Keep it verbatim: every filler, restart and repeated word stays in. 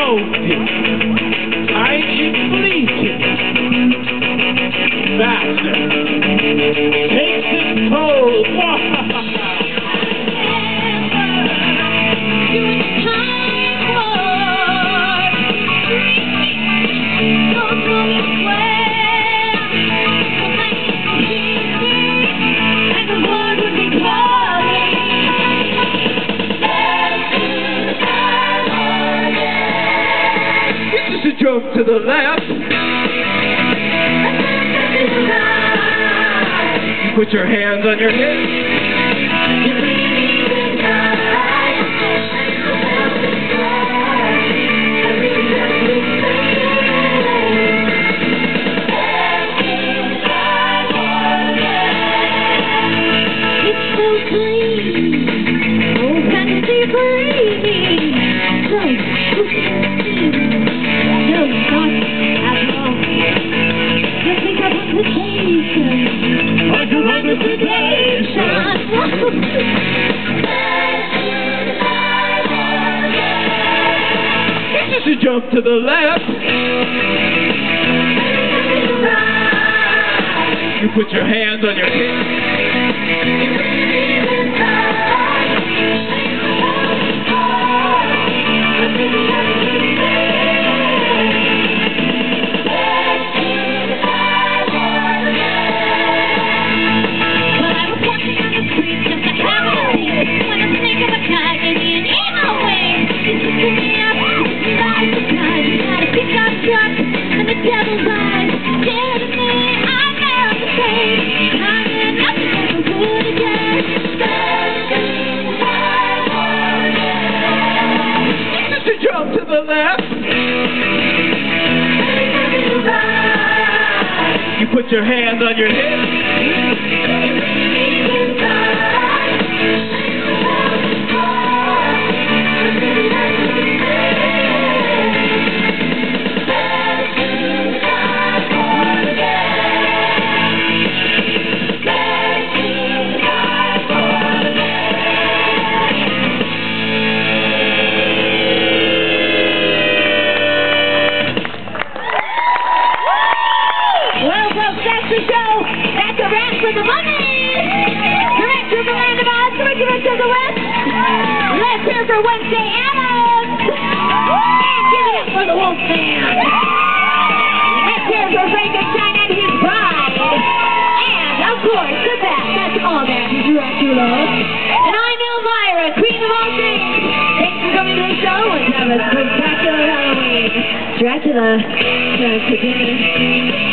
jolted, I fleeting, faster, takes its toll. Jump to the left. You put your hands on your hips. It's so clean. Oh, fancy free. No, not at all. Just think of reputation. Like a reputation. This is a jump to the left. You put your hands on your hips. Jump to the left. You put your hands on your hips. That's the show. That's a wrap for the money. Direct from the land of Oz, circular to the west. Let's hear for Wednesday Addams. And give it up for the Wolfman. Let's hear for Frankenstein and his bride. And, of course, the best. That's all that is Dracula. And I'm Elvira, queen of all things. Thanks for coming to the show and have a spectacular Halloween. Dracula, Dracula.